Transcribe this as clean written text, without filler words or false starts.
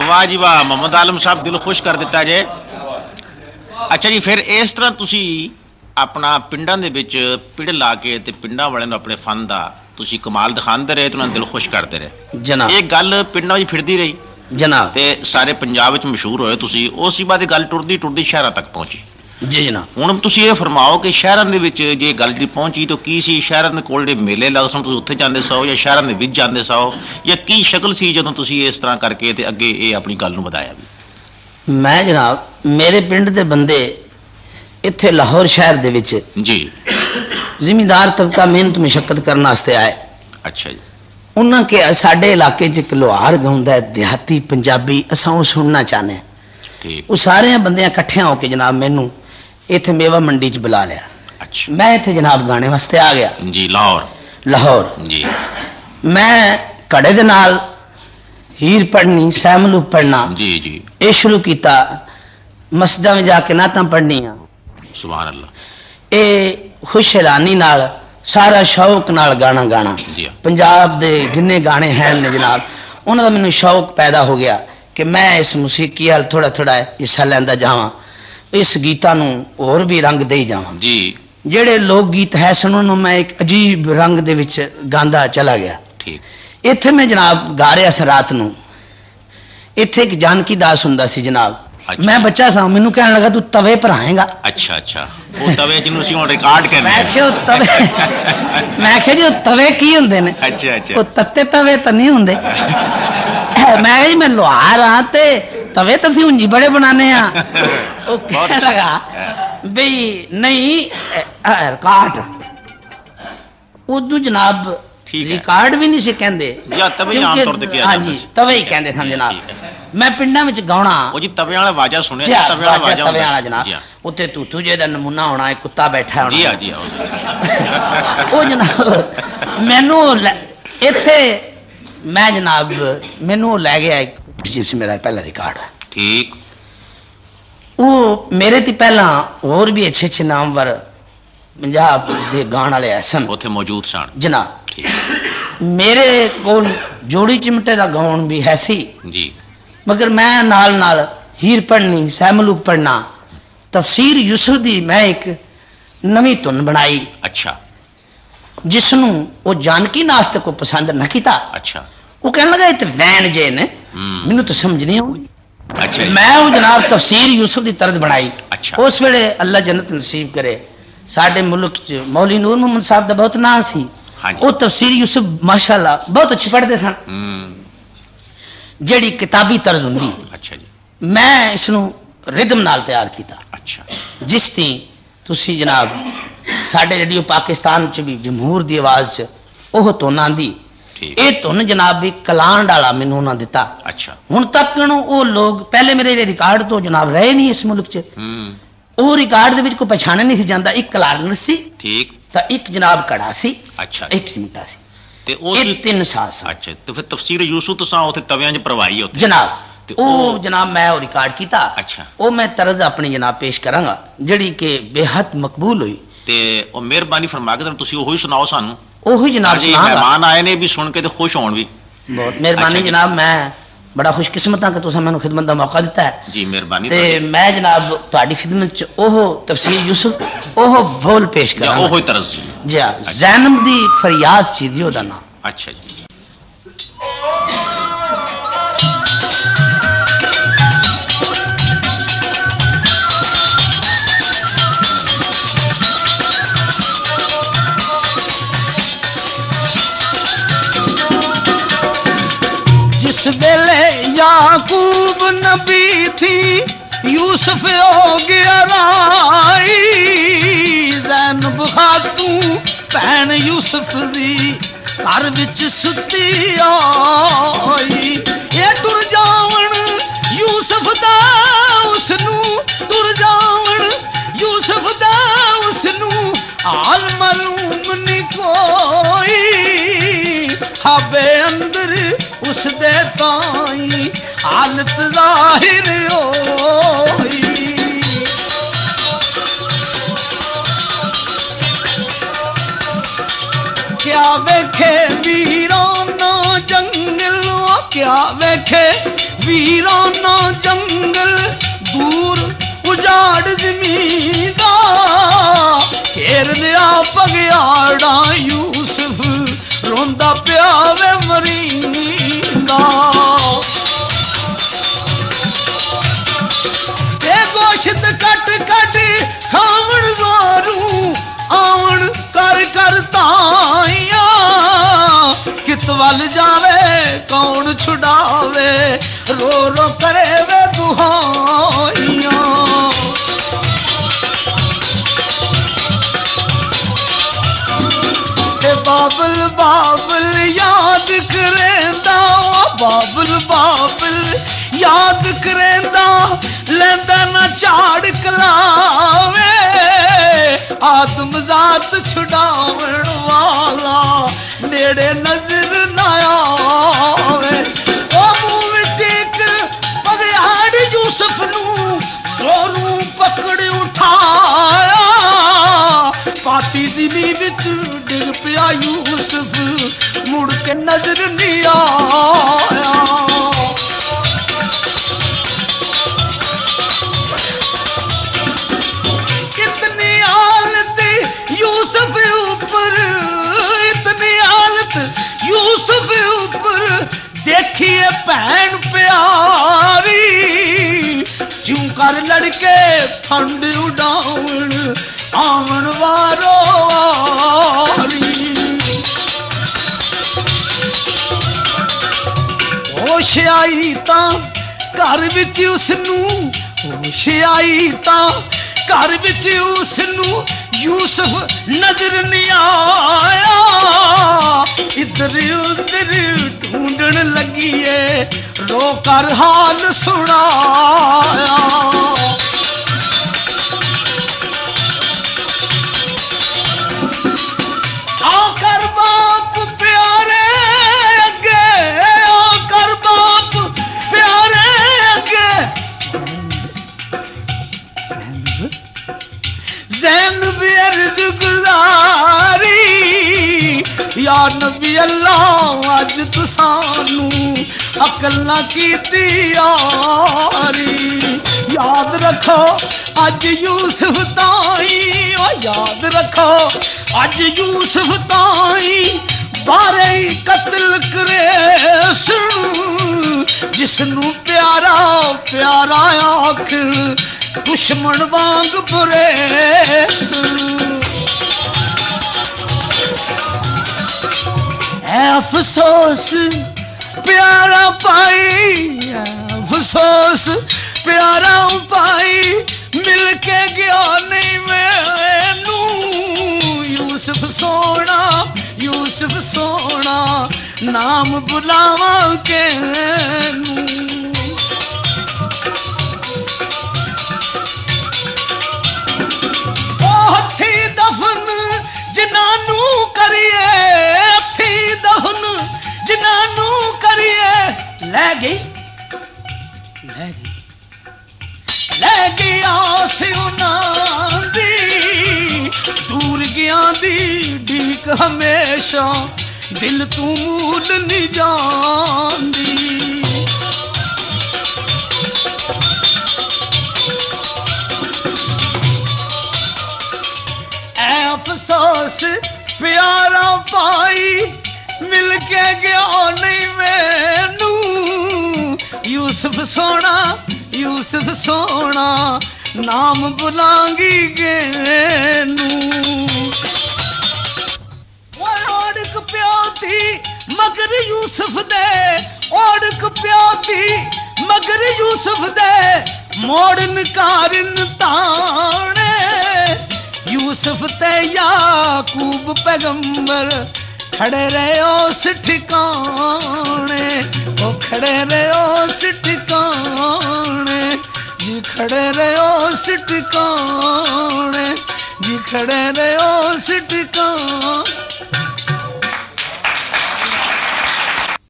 वाह जी वाह, मोहम्मद आलम साहब दिल खुश कर दिता जे। अच्छा जी, फिर इस तरह तुसी अपना पिंडां दे विच पिड़ ला के ते पिंडां वालियां नूं अपने फन दा तुसी कमाल दिखांदे रहे ते उन्हां दिल खुश करते रहे जनाब। एक गल पिंडां विच फिरदी रही जनाब ते सारे पंजाब विच मशहूर होए तुसी, उस बाद गल टुरदी टुरदी शहरां तक पहुंची। जी जनाब। हुण तुसी ये फरमाओ कि शहरां दे विच जे गल जिहड़ी पहुंची तो की सी, शहरां दे कोल जिहड़े मेले लगदे सन तुसी उत्थे जांदे सो या शहरां दे विच जांदे सो, या की शक्ल सी जदों तुसी इस तरह करके ते अगे ये अपनी गल नूं वधाया भी? मैं जनाब मेरे पिंड दे बंदे इत्थे लाहौर शहर दे विच जी जिमीदार तबका मेहनत मुशक्कत करने वास्ते आए। अच्छा जी। उन्होंने के साडे इलाके च एक लोहार गाउंदा है देहाती पंजाबी, असां वो सुनना चाहते हैं। ठीक। वो सारे बंदे इकट्ठे होके जनाब मैनू इत्थे मेवा मंडी च बुला लिया। अच्छा। मैं इत्थे जनाब गाने वास्ते आ गया जी लाहौर। लाहौर जी। मैं घड़े दे नाल हीर पढ़नी, सैमलूक पढ़ना जी जी ये शुरू किया। मस्जिदां में जाके नातां पढ़नियां, सुभान अल्लाह, ये खुश ऐलानी नाल सारा शौक नाल गाना गाना। पंजाब दे जिन्ने गाने हैं ने जनाब उन्होंने मैनू शौक पैदा हो गया कि मैं इस मुसीकी वाल थोड़ा थोड़ा हिस्सा लैंदा जावां, इस गीतां नूं होर भी रंग दे जावां। जी। जेड़े लोक गीत है सन उन्होंने मैं एक अजीब रंग दे विच गांदा चला गया। ठीक। इत्थे मैं जनाब गा रहा सा रात नूं, इत्थे एक जानकी दास हुंदा सी जनाब। अच्छा। मैं बच्चा सा, मैनू कहने लगा तू तवे पर आएगा। अच्छा अच्छा, वो तवे जिन्हों सी हुण रिकॉर्ड करने। मैं क्या तवे मैं क्या जी तवे की हुंदे ने? अच्छा अच्छा, वो तत्ते तवे तो नहीं हुंदे। मैं जी मैं लोहार हाँ ते तवे तो सी हुंजी बड़े बनाने आ। वो कहने लगा बई नहीं रिकॉर्ड उदू जनाब रिकॉर्ड भी नहीं सी कहंदे, हाँ जी तवे ही कहंदे सन जनाब। मैं पिंडां विच गाउणा ओ जी तवे वाला वाजा सुनिया, तवे वाला वाजा तवे वाला जनाब। उत्ते तूतू जे दा नमूना होना, एक कुत्ता बैठा होना। जी हां जी हां। ओ जनाब मैनू इत्थे मैं जनाब मैनू ले गया एक जिस मेरा पहला रिकॉर्ड है। ठीक। वो मेरे ते पहला और भी अच्छे अच्छे नामवर पंजाब दे गाण वाले सन उत्थे मौजूद सन जनाब। मेरे कोल जोड़ी चिमटे दा गाउन भी है सी जी, मगर मैं नाल नाल हीर पढ़नी, सैमलूक पढ़ना, तफसीर यूसुफ दी मैं एक नवी धुन बनाई। अच्छा। जिसनू वो जानकी नाश्ते को पसंद न किया। अच्छा। वो कहने लगा इत वैन जे ने, मैनू तो समझ नहीं आई। अच्छा। मैं वो जनाब तफसीर यूसुफ दी तरद बनाई। अच्छा। उस वेले अल्लाह जन्नत नसीब करे साडे मुल्क च मौली नूर मोहम्मद साहब दा बहुत नाम सी। वो तफसीर यूसुफ माशाअल्लाह बहुत अच्छी पढ़ते सन, जेड़ी किताबी तर्ज हुंदी। अच्छा जी। मैं इसनू रिदम नाल तैयार किया। अच्छा। जिस ती तुसी जनाब साडे रेडियो पाकिस्तान च भी जमहूर दी आवाज च ओह धुन आंदी, ये धुन जनाब भी कलांड वाला मैनू उन्हां दिता। अच्छा। हुण तक वो लोग पहले मेरे रिकॉर्ड तो जनाब रहे नहीं इस मुल्क च, वो रिकॉर्ड दे विच कोई पछाणा नहीं सी जांदा। एक कलारनर सी, ठीक, ता एक जनाब कड़ा सी। अच्छा। एक चिमटा सी ते ओ तीन सास। अच्छा। तो फिर तफसीर यूसुफ तुसां उथे तवियां च परवाई होती जनाब। ओ जनाब मैं वो रिकॉर्ड किया। अच्छा। वो मैं तरज अपनी जनाब पेश करांगा जेड़ी के बेहद मकबूल हुई। ते ओ मेहरबानी फरमा के तुसी ओही सुनाओ सानू। ओही जनाब सुनांगा। मेहमान आए ने भी सुन के ते खुश होण भी। बहुत मेहरबानी जनाब, मैं बड़ा खुशकिस्मत हाँ कि तुसां मैनू खिदमत का मौका दिता है जी। मेहरबानी। ते मैं जनाब तुहाडी खिदमत च ओह तफसीर यूसुफ ओह बोल पेश करांगा, ओह तरज जी। ज़ैनब दी फरियाद सी दी ओदा नाम। अच्छा जी। जिस वेले याकूब नबी थी यूसुफ हो गया राई, ज़ैनब खातून भैन यूसुफ दी घर विच सुती आई। ये टुर जावण यूसुफ दा उसनू, टुर जावण यूसुफ दा उसनू हाल मालूम नहीं कोई, खाबे अंदर उस दे ताई हालत जाहिर होई। क्या वेखे वीराना जंगल, क्या वेखे वीराना जंगल दूर उजाड़ जमींदा घेर लिया पगयाड़ा यूसुफ रोंदा पिया वे मरींदा गोश्त कट कट खावण जोरू आवन कर कर ताइया कित वल जावे कौन छुड़ावे रो रो करे वे दुहाइया बाबुल बाबुल याद करेंदा बाबुल बाबुल याद करेंदा लेंदा ना झाड़ कलावे आदम जात छुड़ावण वाला नेड़े नजर ना आवे ओ मुंह विच एक पगयाड़ यूसुफ नूं जोरू पकड़ उठाया पाटी ज़मीन विच डिग पिया यूसुफ मुड़ के नजर नहीं आया इतनी हालत यूसुफ ऊपर इतनी हालत यूसुफ ऊपर देखिए भैन प्यारी क्यों कर लड़के फंड उड़ाउण आवन वारो वारी होश आई तां घर विच उसनूं होश आई तां घर विच उसनूं यूसुफ नजर नहीं आया इधर उधर ढूंढण लगी है रो कर हाल सुनाया आकर बाप प्यारे अगे आकर बाप प्यारे अगे ज़ैनब अर्ज़ गुज़ारी या नबी अल्लाह अज तुसानू अकल ना कीती यारी याद रखो अज यूसुफ ताई याद रखो अज यूसुफ ताई बारे कत्ल करे जिसनू प्यारा प्यारा आख दुश्मन वांग बुरे अफसोस प्यारा पाई अफसोस प्यारा पाई मिल के गया नहीं मैनू यूसुफ सोना नाम बुलावा के हथी दफन जिनानू करिए हथी दफन जिनानू करिए ले गई आस दी दूर गया दी ढीक हमेशा दिल तू मूल नहीं जांदी अफसोस प्यारा पाई मिल के गया नहीं मैनू यूसुफ सोना नाम बुलांगी गेनू ओढ़क प्याती मगर यूसुफ दे ओढ़क प्याती मगर यूसुफ दे मोड़न कारण ताने यूसुफ ते याकूब पैगंबर खड़े रहे उस ठिकाने ओ खड़े रहे उस ठिकाने जी खड़े रहे उस ठिकाने जी खड़े रहे उस ठिकाने